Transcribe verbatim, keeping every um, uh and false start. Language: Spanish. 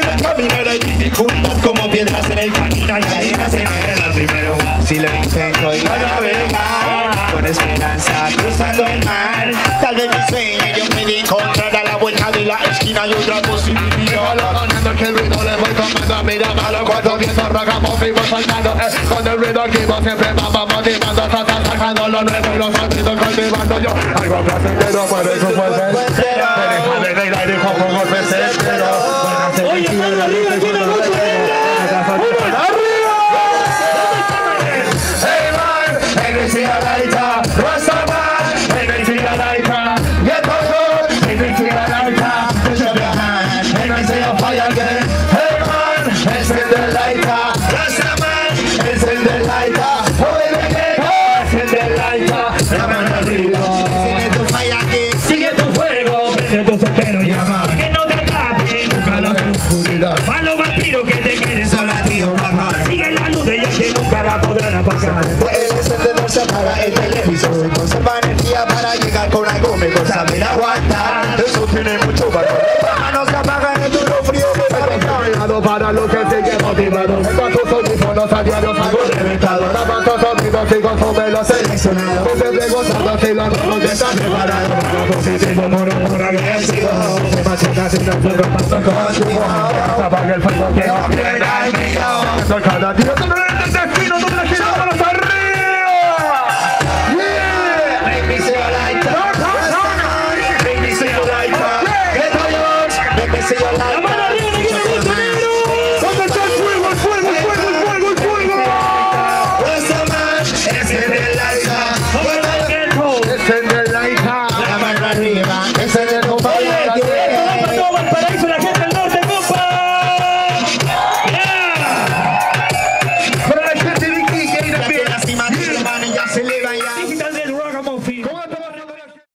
caminar hay dificultad como piedras en el camino y arenas en el primero. Si lo intento y no navegar con esperanza cruzando el mar, tal vez mi sueño yo pueda encontrar a la vuelta de la esquina y otra posibilidad. Ganando que el ruido le voy tomando, mira a los cuatro vientos rogamos vivos saltando, eh, con el ruido activo siempre vamos motivando, hasta sacando lo nuevo y los sonidos cultivando yo. Algo placentero puede su fuerza entero, déjame de ir aire con fuego pesentero. Oye, mano arriba, aquí no mucho hey man, energy alaita, Rastaman, energy alaita, get on board, energy alaita, push up your hand, energy on fire again. Hey man, encend the lighter, Rastaman, encend the lighter, hold it again, encend the lighter, la mano arriba, sigue tu fire aquí, sigue tu fuego, prende tu sopero y llama, que no te acabe, nunca la oscuridad, para los vampiros que te queden sola, tío, bajar, sigue la luz de ella que nunca la podrán apagar. Se apaga el televisor, conserva energía para llegar con algo mejor, saber aguantar, eso tiene mucho valor. Manos se apagan en duro frío, preparado para lo que sigue motivado. Con tus audífonos a diario algo reventado, graban tus sonidos y consume los seleccionados. Siempre gozando si los ojos ya están preparados. Positivo, moro, moro, agresivo, se machina sin el fuego, paso contigo. Se apaga el fuego que no quiera el mío. Cada día